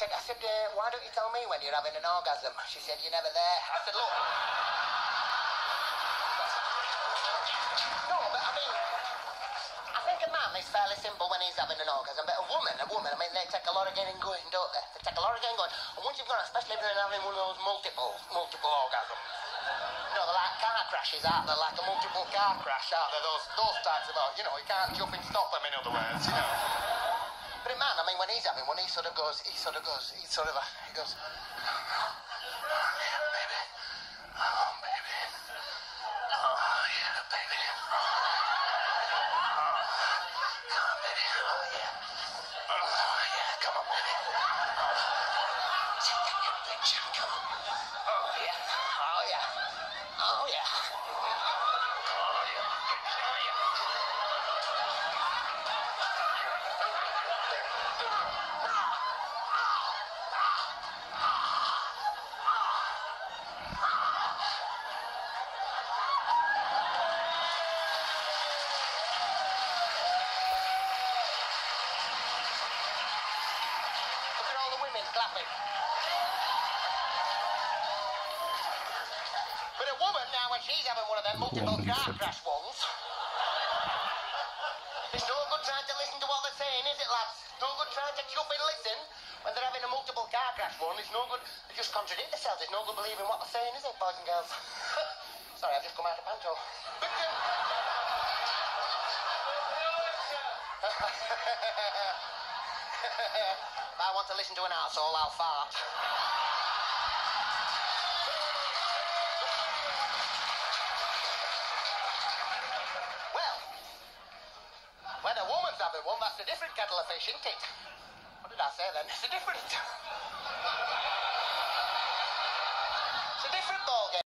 said, why don't you tell me when you're having an orgasm? She said, you're never there. I said, look. No, but I mean, I think a man is fairly simple when he's having an orgasm, but a woman, I mean, they take a lot of getting going, don't they? They take a lot of getting going. And once you've got, especially if you're having one of those multiple orgasms, you know, they're like car crashes, aren't they? Like a multiple car crash, aren't they? Those types of, you know, you can't jump and stop them, in other words, you know. But a man, I mean, when he's having one, he goes, oh, yeah, baby. Oh, baby. Oh, yeah, baby. Come on, baby. Oh, yeah. Oh, yeah, come on, baby. Take that picture, come on. Oh, yeah. Oh, yeah. Oh, yeah. Oh, yeah. Oh, yeah. Clapping. But a woman now, when she's having one of them multiple car crash ones, it's no good trying to listen to what they're saying, is it, lads? No good trying to chup and listen when they're having a multiple car crash one. It's no good. They just contradict themselves. It's no good believing what they're saying, is it, boys and girls? Sorry, I've just come out of panto. But, if I want to listen to an arsehole, I'll fart. Well, when a woman's having one, that's a different kettle of fish, isn't it? What did I say then? It's a different ballgame.